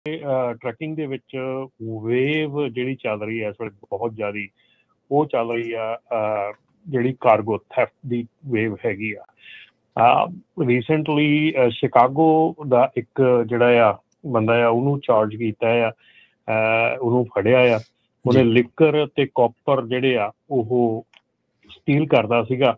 Trucking ਦੇ ਵਿੱਚ wave ਜਿਹੜੀ ਚੱਲ ਰਹੀ ਹੈ ਇਸ ਵੇਲੇ ਬਹੁਤ ਜ਼ਿਆਦਾ, ਉਹ ਚੱਲ ਰਹੀ ਆ ਜਿਹੜੀ ਕਾਰਗੋ ਥੈਫਟ ਦੀ ਵੇਵ ਹੈਗੀ ਆ। ਰੀਸੈਂਟਲੀ ਸ਼ਿਕਾਗੋ ਦਾ ਇੱਕ ਜਿਹੜਾ ਆ ਬੰਦਾ ਆ ਉਹਨੂੰ ਚਾਰਜ ਕੀਤਾ ਆ, ਉਹਨੂੰ ਫੜਿਆ ਆ। ਉਹਨੇ ਲਿਕਰ ਤੇ ਕਾਪਰ ਜਿਹੜੇ ਆ ਉਹ ਸਟੀਲ ਕਰਦਾ ਸੀਗਾ।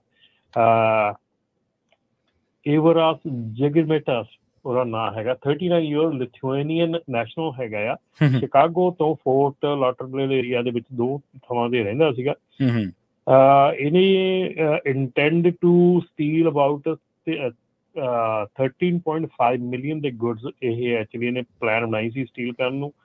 ਏਵਰਾਸ ਜਗਰਮੇਟਸ ਉਹਦਾ ਨਾਂ ਹੈਗਾ, 39 ਈਅਰ ਲਿਥੁਏਨੀਅਨ ਨੈਸ਼ਨਲ ਹੈਗਾ ਆ। ਸ਼ਿਕਾਗੋ ਤੋਂ ਫੋਰਟ ਲਾਟਰਡੇਲ ਏਰੀਆ ਦੇ ਵਿੱਚ 2 ਥਾਵਾਂ ਤੇ ਰਹਿੰਦਾ ਸੀਗਾ। ਇਹਨੇ intend to steal about 13.5 million ਦੇ ਗੁਡਸ। ਇਹ ਐਕਚੁਅਲੀ ਇਹਨੇ ਪਲਾਨ ਬਣਾਈ ਸੀ ਸਟੀਲ ਕਰਨ ਨੂੰ।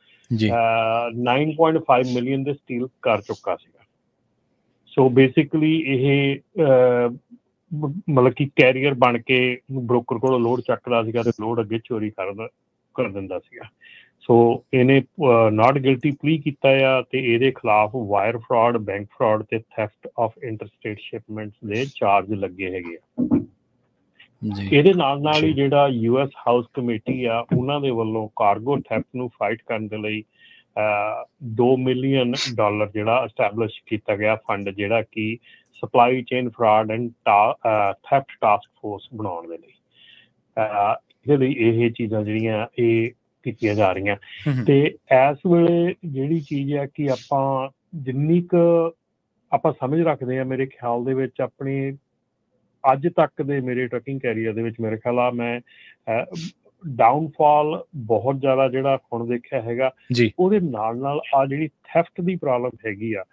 9.5 ਮਿਲੀਅਨ ਦੇ ਸਟੀਲ ਕਰ ਚੁੱਕਾ ਸੀਗਾ। ਸੋ ਬੇਸਿਕਲੀ ਇਹ ਮਤਲਬ ਕਿ ਕੈਰੀਅਰ ਬਣ ਕੇ ਬ੍ਰੋਕਰ ਕੋਲੋਂ ਲੋਡ ਚੱਕਦਾ ਸੀਗਾ ਤੇ ਲੋਡ ਅੱਗੇ ਚੋਰੀ ਕਰ ਦਿੰਦਾ ਸੀਗਾ। ਸੋ ਇਹਨੇ ਨਾਟ ਗਿਲਟੀ ਪਲੀ ਕੀਤਾ ਆ ਤੇ ਇਹਦੇ ਖਿਲਾਫ ਵਾਇਰ ਫਰਾਡ, ਬੈਂਕ ਫਰਾਡ ਤੇ ਥੈਫਟ ਆਫ ਇੰਟਰਸਟੇਟ ਸ਼ਿਪਮੈਂਟਸ ਦੇ ਚਾਰਜ ਲੱਗੇ ਹੈਗੇ ਆ। ਇਹਦੇ ਨਾਲ ਹੀ ਜਿਹੜਾ US ਹਾਊਸ ਕਮੇਟੀ ਆ ਉਹਨਾਂ ਦੇ ਵੱਲੋਂ ਕਾਰਗੋ ਥੈਫਟ ਨੂੰ ਫਾਈਟ ਕਰਨ ਦੇ ਲਈ $2 ਮਿਲੀਅਨ ਜਿਹੜਾ ਐਸਟੈਬਲਿਸ਼ ਕੀਤਾ ਗਿਆ ਫੰਡ, ਜਿਹੜਾ ਕਿ supply chain fraud and theft task force ਬਣਾਉਣ ਦੇ ਲਈ। ਇਹਦੇ ਲਈ ਇਹ ਚੀਜ਼ਾਂ ਜਿਹੜੀਆਂ ਇਹ ਕੀਤੀਆਂ ਜਾ ਰਹੀਆਂ। ਤੇ ਇਸ ਵੇਲੇ ਜਿਹੜੀ ਚੀਜ਼ ਹੈ ਕਿ ਆਪਾਂ ਜਿੰਨੀ ਕੁ ਆਪਾਂ ਸਮਝ ਰੱਖਦੇ ਹਾਂ, ਮੇਰੇ ਖਿਆਲ ਦੇ ਵਿੱਚ ਆਪਣੀ ਅੱਜ ਤੱਕ ਦੇ ਮੇਰੇ ਟਰੱਕਿੰਗ ਕੈਰੀਅਰ ਦੇ ਵਿੱਚ ਮੇਰੇ ਖਿਆਲ ਆ ਮੈਂ ਡਾਊਨਫਾਲ ਬਹੁਤ ਜ਼ਿਆਦਾ ਜਿਹੜਾ ਹੁਣ ਦੇਖਿਆ ਹੈਗਾ। ਉਹਦੇ ਨਾਲ ਆ ਜਿਹੜੀ ਥੈਫਟ ਦੀ ਪ੍ਰੋਬਲਮ ਹੈਗੀ ਆ,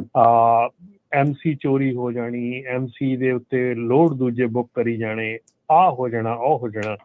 MC ਚੋਰੀ ਹੋ ਜਾਣੀ, MC ਦੇ ਉੱਤੇ ਲੋਡ ਦੂਜੇ ਬੁੱਕ ਕਰੀ ਜਾਣੇ, ਆਹ ਹੋ ਜਾਣਾ, ਉਹ ਹੋ ਜਾਣਾ।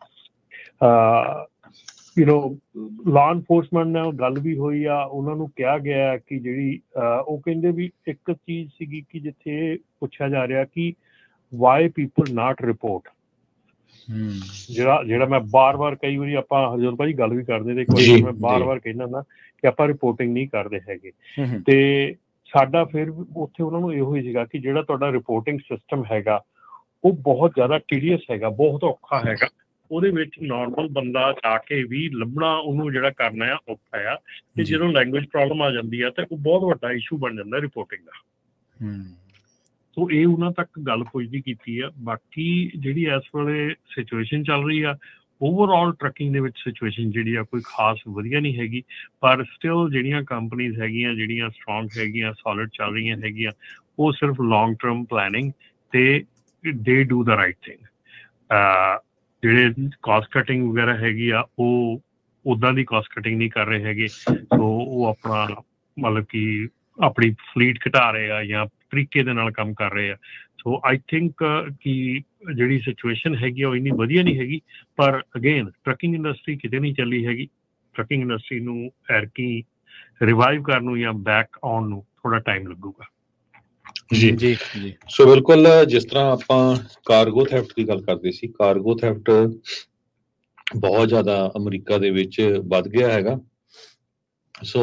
ਲਾਅ ਇਨਫੋਰਸਮੈਂਟ ਨਾਲ ਗੱਲ ਵੀ ਹੋਈ ਆ, ਉਹਨਾਂ ਨੂੰ ਕਿਹਾ ਗਿਆ ਕਿ ਜਿਹੜੀ ਉਹ ਕਹਿੰਦੇ ਵੀ ਇੱਕ ਚੀਜ਼ ਸੀਗੀ ਕਿ ਜਿੱਥੇ ਪੁੱਛਿਆ ਜਾ ਰਿਹਾ ਕਿ ਵਾਈ ਪੀਪਲ ਨਾਟ ਰਿਪੋਰਟ। ਜਿਹੜਾ ਮੈਂ ਬਾਰ-ਬਾਰ ਕਈ ਵਾਰੀ ਆਪਾਂ ਹਰਜੋਤ ਭਾਜੀ ਗੱਲ ਵੀ ਕਰਦੇ ਤੇ ਇੱਕ ਵਾਰੀ ਮੈਂ ਬਾਰ-ਬਾਰ ਕਹਿੰਦਾ ਹੁੰਦਾ ਕਿ ਆਪਾਂ ਰਿਪੋਰਟਿੰਗ ਨਹੀਂ ਕਰਦੇ ਹੈਗੇ। ਤੇ ਸਾਡਾ ਫਿਰ ਉੱਥੇ ਉਹਨਾਂ ਨੂੰ ਇਹੋ ਹੀ ਸੀਗਾ ਕਿ ਜਿਹੜਾ ਤੁਹਾਡਾ ਰਿਪੋਰਟਿੰਗ ਸਿਸਟਮ ਹੈਗਾ ਉਹ ਬਹੁਤ ਜ਼ਿਆਦਾ ਟੀਡੀਅਸ ਹੈਗਾ, ਬਹੁਤ ਔਖਾ ਹੈਗਾ। ਉਹਦੇ ਵਿੱਚ ਨਾਰਮਲ ਬੰਦਾ ਜਾ ਕੇ ਵੀ ਲੱਭਣਾ ਉਹਨੂੰ ਜਿਹੜਾ ਕਰਨਾ ਆ ਔਖਾ ਆ। ਤੇ ਜਦੋਂ ਲੈਂਗੁਏਜ ਪ੍ਰੋਬਲਮ ਆ ਜਾਂਦੀ ਆ ਤੇ ਉਹ ਬਹੁਤ ਵੱਡਾ ਇਸ਼ੂ ਬਣ ਜਾਂਦਾ ਰਿਪੋਰਟਿੰਗ ਦਾ। ਸੋ ਇਹ ਉਹਨਾਂ ਤੱਕ ਗੱਲ ਪੁੱਜਦੀ ਕੀਤੀ ਆ। ਬਾਕੀ ਜਿਹੜੀ ਇਸ ਵੇਲੇ ਸਿਚੁਏਸ਼ਨ ਚੱਲ ਰਹੀ ਆ ਓਵਰਆਲ ਟਰੱਕਿੰਗ ਦੇ ਵਿੱਚ ਸਿਚੁਏਸ਼ਨ ਜਿਹੜੀ ਆ ਕੋਈ ਖਾਸ ਵਧੀਆ ਨਹੀਂ ਹੈਗੀ, ਪਰ ਸਟਿਲ ਜਿਹੜੀਆਂ ਕੰਪਨੀਜ਼ ਹੈਗੀਆਂ ਜਿਹੜੀਆਂ ਸਟਰੋਂਗ ਹੈਗੀਆਂ, ਸੋਲਿਡ ਚੱਲ ਰਹੀਆਂ ਹੈਗੀਆਂ, ਉਹ ਸਿਰਫ ਲੌਂਗ ਟਰਮ ਪਲੈਨਿੰਗ ਤੇ they do the right thing. ਜਿਹੜੇ ਕਾਸਟ ਕਟਿੰਗ ਵਗੈਰਾ ਹੈਗੀ ਆ ਉਹ ਉੱਦਾਂ ਦੀ ਕਾਸਟ ਕਟਿੰਗ ਨਹੀਂ ਕਰ ਰਹੇ ਹੈਗੇ। ਸੋ ਉਹ ਆਪਣਾ ਮਤਲਬ ਕਿ ਆਪਣੀ ਫਲੀਟ ਘਟਾ ਰਹੇ ਆ ਜਾਂ ਤਰੀਕੇ ਦੇ ਨਾਲ ਕੰਮ ਕਰ ਰਹੇ ਆ। ਸੋ ਆਈ ਥਿੰਕ ਕਿ ਜਿਹੜੀ ਸਿਚੁਏਸ਼ਨ ਹੈਗੀ ਆ ਉਹ ਇੰਨੀ ਵਧੀਆ ਨਹੀਂ ਹੈਗੀ, ਪਰ ਅਗੇਨ ਟਰੱਕਿੰਗ ਇੰਡਸਟਰੀ ਕਿਤੇ ਨਹੀਂ ਚੱਲੀ ਹੈਗੀ। ਟਰੱਕਿੰਗ ਇੰਡਸਟਰੀ ਨੂੰ ਐਰਕੀ ਰਿਵਾਈਵ ਕਰਨ ਨੂੰ ਜਾਂ ਬੈਕ ਆਉਣ ਨੂੰ ਥੋੜਾ ਟਾਈਮ ਲੱਗੂਗਾ। ਜੀ ਸੋ ਬਿਲਕੁਲ, ਜਿਸ ਤਰ੍ਹਾਂ ਆਪਾਂ ਕਾਰਗੋ ਥੈਫਟ ਦੀ ਗੱਲ ਕਰਦੇ ਸੀ, ਕਾਰਗੋ ਥੈਫਟ ਬਹੁਤ ਜ਼ਿਆਦਾ ਅਮਰੀਕਾ ਦੇ ਵਿੱਚ ਵੱਧ ਗਿਆ ਹੈਗਾ। ਸੋ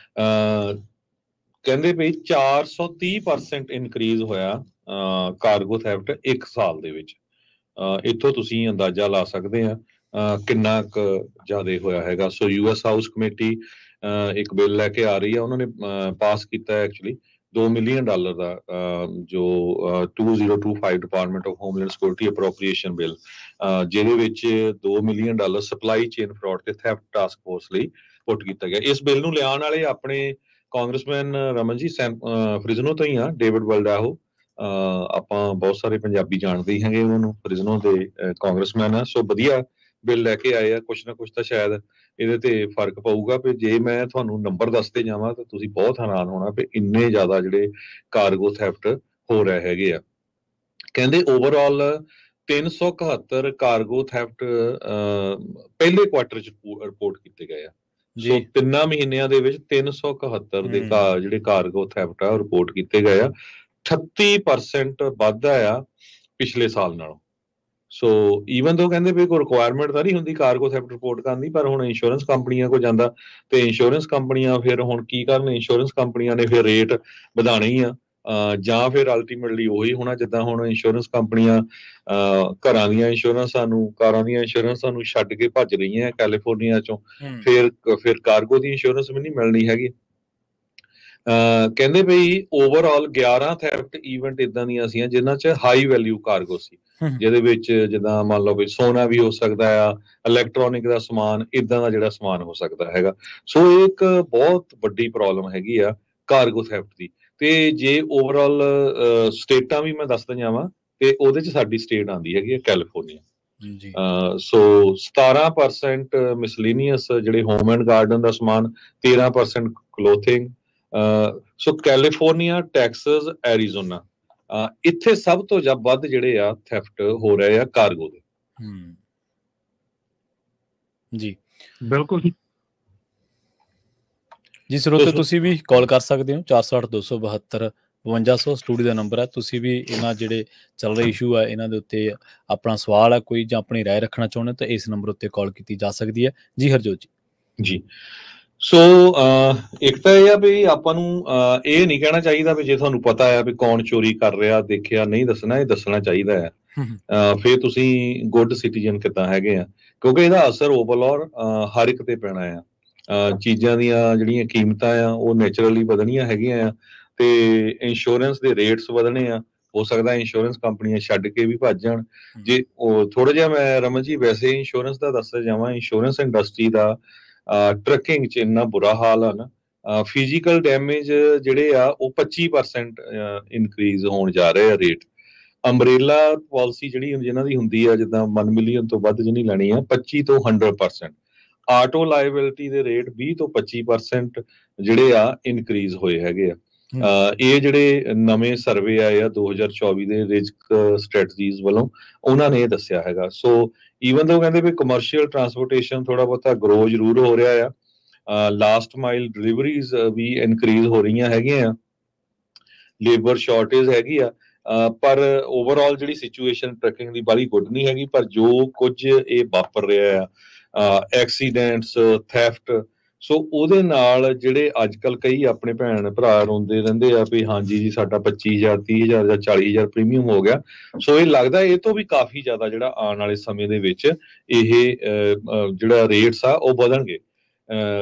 ਕਹਿੰਦੇ ਵੀ 430% ਇਨਕਰੀਜ਼ ਹੋਇਆ ਕਾਰਗੋ ਥੈਫਟ 1 ਸਾਲ ਦੇ ਵਿੱਚ। ਇੱਥੋਂ ਤੁਸੀਂ ਅੰਦਾਜ਼ਾ ਲਾ ਸਕਦੇ ਆ ਕਿੰਨਾ ਕੁ ਜ਼ਿਆਦਾ ਹੋਇਆ ਹੈਗਾ। ਸੋ US ਹਾਊਸ ਕਮੇਟੀ ਇੱਕ ਬਿੱਲ ਲੈ ਕੇ ਆ ਰਹੀ ਆ, ਉਹਨਾਂ ਨੇ ਪਾਸ ਕੀਤਾ ਐਕਚੁਅਲੀ $2 ਮਿਲੀਅਨ ਦਾ ਜੋ 2025 department of homeland security appropriation bill, ਜਿਹਦੇ ਵਿੱਚ $2 ਮਿਲੀਅਨ ਸਪਲਾਈ ਚੇਨ ਫਰਾਡ ਤੇ ਥੈਫਟ ਟਾਸਕ ਫੋਰਸ ਲਈ ਪੁੱਟ ਕੀਤਾ ਗਿਆ। ਇਸ ਬਿੱਲ ਨੂੰ ਲਿਆਉਣ ਵਾਲੇ ਆਪਣੇ ਕਾਂਗਰਸਮੈਨ ਰਮਨ ਜੀ ਫ੍ਰਿਜ਼ਨੋ ਤੋਂ ਹੀ ਆ, ਡੇਵਿਡ ਵਲਡਾਹੋ। ਆਪਾਂ ਬਹੁਤ ਸਾਰੇ ਪੰਜਾਬੀ ਜਾਣਦੇ ਹੀ ਹੈਗੇ ਉਹਨਾਂ ਨੂੰ, ਫ੍ਰਿਜ਼ਨੋ ਦੇ ਕਾਂਗਰਸਮੈਨ ਆ। ਸੋ ਵਧੀਆ ਬਿੱਲ ਲੈ ਕੇ ਆਏ ਆ, ਕੁਛ ਨਾ ਕੁਛ ਤਾਂ ਸ਼ਾਇਦ ਇਹਦੇ ਤੇ ਫਰਕ ਪਊਗਾ। ਵੀ ਜੇ ਮੈਂ ਤੁਹਾਨੂੰ ਨੰਬਰ ਦੱਸਦੇ ਜਾਵਾਂ ਤਾਂ ਤੁਸੀਂ ਬਹੁਤ ਹੈਰਾਨ ਹੋਣਾ ਵੀ ਇੰਨੇ ਜ਼ਿਆਦਾ ਜਿਹੜੇ ਕਾਰਗੋ ਥੈਫਟ ਹੋ ਰਹੇ ਹੈਗੇ ਆ। ਕਹਿੰਦੇ ਓਵਰਆਲ 371 ਕਾਰਗੋ ਥੈਫਟ ਪਹਿਲੇ ਕੁਆਟਰ ਚ ਰਿਪੋਰਟ ਕੀਤੇ ਗਏ ਆ। ਸੋ 3 ਮਹੀਨਿਆਂ ਦੇ ਵਿੱਚ 371 ਦੇ ਜਿਹੜੇ ਕਾਰਗੋ ਥੈਫਟ ਆ ਰਿਪੋਰਟ ਕੀਤੇ ਗਏ ਆ। 38% ਵਾਧਾ ਆ ਪਿਛਲੇ ਸਾਲ ਨਾਲੋਂ। ਸੋ ਈਵਨ ਦੋ ਕਹਿੰਦੇ ਵੀ ਕੋਈ ਰਿਕੁਆਇਰਮੈਂਟ ਤਾਂ ਨਹੀਂ ਹੁੰਦੀ ਕਾਰਗੋ ਥੈਫਟ ਰਿਪੋਰਟ ਕਰਨ ਦੀ, ਪਰ ਹੁਣ ਇੰਸ਼ੋਰੈਂਸ ਕੰਪਨੀਆਂ ਕੋਲ ਜਾਂਦਾ ਤੇ ਇੰਸ਼ੋਰੈਂਸ ਕੰਪਨੀਆਂ ਫਿਰ ਹੁਣ ਕੀ ਕਰਨ, ਇੰਸ਼ੋਰੈਂਸ ਕੰਪਨੀਆਂ ਨੇ ਫਿਰ ਰੇਟ ਵਧਾਣੇ ਹੀ ਆ ਜਾਂ ਫਿਰ ਅਲਟੀਮੇਟਲੀ ਉਹੀ ਹੋਣਾ ਜਿੱਦਾਂ ਹੁਣ ਇੰਸ਼ੋਰੈਂਸ ਕੰਪਨੀਆਂ ਘਰਾਂ ਦੀਆਂ ਇੰਸ਼ੋਰੈਂਸਾਂ ਨੂੰ, ਕਾਰਾਂ ਦੀਆਂ ਇੰਸ਼ੋਰੈਂਸਾਂ ਨੂੰ ਛੱਡ ਕੇ ਭੱਜ ਰਹੀਆਂ ਕੈਲੀਫੋਰਨੀਆ ਚੋਂ, ਫਿਰ ਕਾਰਗੋ ਦੀ ਇੰਸ਼ੋਰੈਂਸ ਵੀ ਨਹੀਂ ਮਿਲਣੀ ਹੈਗੀ। ਕਹਿੰਦੇ ਬਈ ਓਵਰਆਲ 11 ਥੈਫਟ ਈਵੈਂਟ ਇਦਾਂ ਦੀਆਂ ਸੀ ਜਿਨ੍ਹਾਂ 'ਚ ਹਾਈ ਵੈਲਿਊ ਕਾਰਗੋ ਸੀ, ਜਿਹਦੇ ਵਿੱਚ ਜਿੱਦਾਂ ਮੰਨ ਲਓ ਵੀ ਸੋਨਾ ਵੀ ਹੋ ਸਕਦਾ ਆ, ਇਲੈਕਟ੍ਰੋਨਿਕ ਦਾ ਸਮਾਨ, ਇਦਾਂ ਦਾ ਜਿਹੜਾ ਸਮਾਨ ਹੋ ਸਕਦਾ ਹੈਗਾ। ਸੋ ਇਹ ਇੱਕ ਬਹੁਤ ਵੱਡੀ ਪ੍ਰੋਬਲਮ ਹੈਗੀ ਆ ਕਾਰਗੋ ਥੈਫਟ ਦੀ। ਤੇ ਜੇ ਓਵਰਆਲ ਸਟੇਟਾਂ ਵੀ ਮੈਂ ਦੱਸਦਾ ਜਾਵਾਂ ਤੇ ਉਹਦੇ 'ਚ ਸਾਡੀ ਸਟੇਟ ਆਉਂਦੀ ਹੈਗੀ ਹੈ ਕੈਲੀਫੋਰਨੀਆ। ਸੋ 17% ਮਿਸਲੀਨੀਅਸ ਜਿਹੜੇ ਹੋਮ ਐਂਡ ਗਾਰਡਨ ਦਾ ਸਮਾਨ, 13% clothing. So California, Texas, Arizona, ਇੱਥੇ ਸਭ ਤੋਂ ਵੱਧ ਜਿਹੜੇ ਆ ਥੈਫਟ ਹੋ ਰਹੇ ਆ ਕਾਰਗੋ ਦੇ। ਜੀ ਬਿਲਕੁਲ ਜੀ ਸਰੋਤੇ, ਤੁਸੀਂ ਵੀ ਕਾਲ ਕਰ ਸਕਦੇ ਹੋ 468 272 5200 ਸਟੂਡੀਓ ਦਾ ਨੰਬਰ ਹੈ। ਤੁਸੀਂ ਵੀ ਇਹਨਾਂ ਜਿਹੜੇ ਚੱਲ ਰਹੇ ਇਸ਼ੂ ਆ ਇਹਨਾਂ ਦੇ ਉੱਤੇ ਆਪਣਾ ਸਵਾਲ ਹੈ ਕੋਈ ਜਾਂ ਆਪਣੀ ਰਾਏ ਰੱਖਣਾ ਚਾਹੁੰਦੇ ਤਾਂ ਇਸ ਨੰਬਰ ਉੱਤੇ ਕਾਲ ਕੀਤੀ ਜਾ ਸਕਦੀ ਹੈ। ਜੀ ਹਰਜੋਤ ਜੀ। ਸੋ ਇੱਕ ਤਾਂ ਇਹ ਆ ਵੀ ਆਪਾਂ ਨੂੰ ਇਹ ਨਹੀਂ ਕਹਿਣਾ ਚਾਹੀਦਾ ਵੀ ਜੇ ਤੁਹਾਨੂੰ ਪਤਾ ਆ ਵੀ ਕੌਣ ਚੋਰੀ ਕਰ ਰਿਹਾ, ਦੇਖਿਆ, ਨਹੀਂ ਦੱਸਣਾ, ਇਹ ਦੱਸਣਾ ਚਾਹੀਦਾ ਹੈ। ਫਿਰ ਤੁਸੀਂ ਗੁੱਡ ਸਿਟੀਜ਼ਨ ਕਿੱਦਾਂ ਹੈਗੇ ਆ, ਕਿਉਂਕਿ ਇਹਦਾ ਅਸਰ ਓਵਰਆਲ ਹਰ ਇੱਕ ਤੇ ਪੈਣਾ ਆ। ਚੀਜ਼ਾਂ ਦੀਆਂ ਜਿਹੜੀਆਂ ਕੀਮਤਾਂ ਆ ਉਹ ਨੈਚੁਰਲੀ ਵਧਣੀਆਂ ਹੈਗੀਆਂ ਆ, ਤੇ ਇੰਸ਼ੋਰੈਂਸ ਦੇ ਰੇਟਸ ਵਧਣੇ ਆ। ਹੋ ਸਕਦਾ ਇੰਸ਼ੋਰੈਂਸ ਕੰਪਨੀਆਂ ਛੱਡ ਕੇ ਵੀ ਭੱਜ ਜਾਣ। ਜੇ ਉਹ ਥੋੜਾ ਜਿਹਾ ਮੈਂ ਰਮਨ ਜੀ ਵੈਸੇ ਇੰਸ਼ੋਰੈਂਸ ਦਾ ਦੱਸਦਾ ਜਾਵਾਂ, ਇੰਸ਼ੋਰੈਂਸ ਇੰਡਸਟਰੀ ਦਾ ਟਰੱਕਿੰਗ 'ਚ ਇੰਨਾ ਬੁਰਾ ਹਾਲ ਆ ਨਾ, ਫਿਜ਼ੀਕਲ ਡੈਮੇਜ ਜਿਹੜੇ ਆ ਉਹ 25% ਇਨਕਰੀਜ਼ ਹੋਣ ਜਾ ਰਹੇ ਆ ਰੇਟ। ਅੰਬਰੇਲਾ ਪਾਲਿਸੀ ਜਿਹੜੀ ਜਿਹਨਾਂ ਦੀ ਹੁੰਦੀ ਆ ਜਿੱਦਾਂ 1 ਮਿਲੀਅਨ ਤੋਂ ਵੱਧ ਜਿਹਨੀ ਲੈਣੀ ਆ, 25 ਤੋਂ 100%। ਆਟੋ ਲਾਇਬਿਲਿਟੀ ਦੇ ਰੇਟ 20 ਤੋਂ 25% ਜਿਹੜੇ ਆ ਇਨਕਰੀਜ਼ ਹੋਏ ਹੈਗੇ ਆ। ਇਹ ਜਿਹੜੇ ਨਵੇਂ ਸਰਵੇ ਆਏ ਆ 2024 ਦੇ ਰਿਸਕ ਸਟ੍ਰੈਟਜੀਜ਼ ਵੱਲੋਂ, ਉਹਨਾਂ ਨੇ ਇਹ ਦੱਸਿਆ ਹੈਗਾ। ਸੋ ਈਵਨ ਤੋਂ ਕਹਿੰਦੇ ਵੀ ਕਮਰਸ਼ੀਅਲ ਟਰਾਂਸਪੋਰਟੇਸ਼ਨ ਥੋੜਾ ਬਹੁਤਾ ਗਰੋ ਜ਼ਰੂਰ ਹੋ ਰਿਹਾ ਆ, ਲਾਸਟ ਮਾਈਲ ਡਿਲੀਵਰੀਜ਼ ਵੀ ਇਨਕਰੀਜ਼ ਹੋ ਰਹੀਆਂ ਹੈਗੀਆਂ ਆ, ਲੇਬਰ ਸ਼ਾਰਟੇਜ ਹੈਗੀ ਆ, ਪਰ ਓਵਰਆਲ ਜਿਹੜੀ ਸਿਚੁਏਸ਼ਨ ਟਰੱਕਿੰਗ ਦੀ ਬਾਹਲੀ ਗੁੱਡ ਨਹੀਂ ਹੈਗੀ। ਪਰ ਜੋ ਕੁਝ ਇਹ ਵਾਪਰ ਰਿਹਾ ਆ, ਐਕਸੀਡੈਂਟਸ, ਥੈਫਟ, ਸੋ ਉਹਦੇ ਨਾਲ ਜਿਹੜੇ ਅੱਜ ਕੱਲ੍ਹ ਕਈ ਆਪਣੇ ਭੈਣ ਭਰਾ ਰੋਂਦੇ ਰਹਿੰਦੇ ਆ ਵੀ ਹਾਂਜੀ ਜੀ ਸਾਡਾ 25,000, 30,000 ਜਾਂ 40,000 ਪ੍ਰੀਮੀਅਮ ਹੋ ਗਿਆ। ਸੋ ਇਹ ਲੱਗਦਾ ਇਹ ਤੋਂ ਵੀ ਕਾਫੀ ਜ਼ਿਆਦਾ ਜਿਹੜਾ ਆਉਣ ਵਾਲੇ ਸਮੇਂ ਦੇ ਵਿੱਚ ਇਹ ਜਿਹੜਾ ਰੇਟਸ ਆ ਉਹ ਵਧਣਗੇ।